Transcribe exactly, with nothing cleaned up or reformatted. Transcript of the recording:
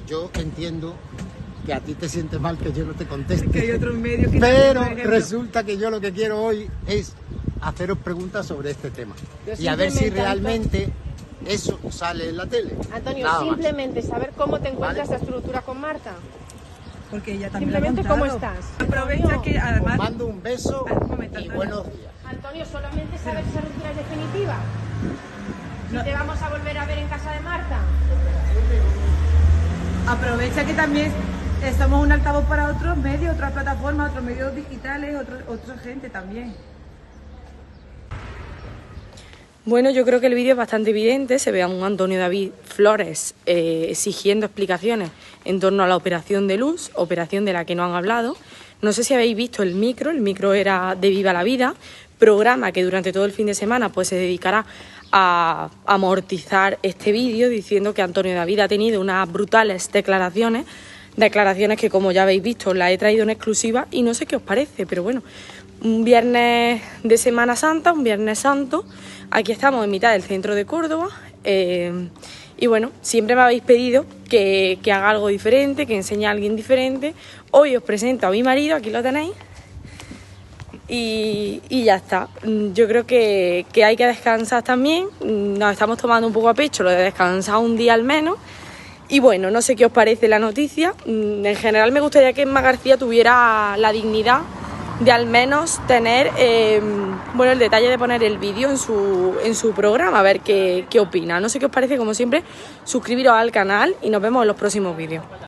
yo entiendo que a ti te sientes mal que yo no te conteste. Que hay otros medios que pero también, resulta que yo lo que quiero hoy es haceros preguntas sobre este tema. Y a ver si realmente eso sale en la tele. Antonio, Nada simplemente más. saber cómo te encuentras ¿Vale? esta estructura con Marta. Porque ella también Simplemente lo ha cómo contado. estás. Aprovecha que además... Os mando un beso Ah, un momento, y Antonio. buenos días. Antonio, solamente saber si esa ruptura es definitiva. Si No. te vamos a volver a ver en casa de Marta. Aprovecha que también somos un altavoz para otros medios, otras plataformas, otros medios digitales, otro, otra gente también. Bueno, yo creo que el vídeo es bastante evidente, se ve a un Antonio David Flores eh, exigiendo explicaciones en torno a la operación de luz, operación de la que no han hablado. No sé si habéis visto el micro, el micro era de Viva la Vida, programa que durante todo el fin de semana pues se dedicará a amortizar este vídeo diciendo que Antonio David ha tenido unas brutales declaraciones, declaraciones que como ya habéis visto las he traído en exclusiva y no sé qué os parece, pero bueno, un viernes de Semana Santa, un viernes santo, aquí estamos en mitad del centro de Córdoba eh, y bueno, siempre me habéis pedido que, que haga algo diferente, que enseñe a alguien diferente. Hoy os presento a mi marido, aquí lo tenéis. Y, y ya está. Yo creo que, que hay que descansar también. Nos estamos tomando un poco a pecho lo de descansar un día al menos. Y bueno, no sé qué os parece la noticia. En general me gustaría que Emma García tuviera la dignidad de al menos tener eh, bueno, el detalle de poner el vídeo en su, en su programa, a ver qué, qué opina. No sé qué os parece, como siempre, suscribiros al canal y nos vemos en los próximos vídeos.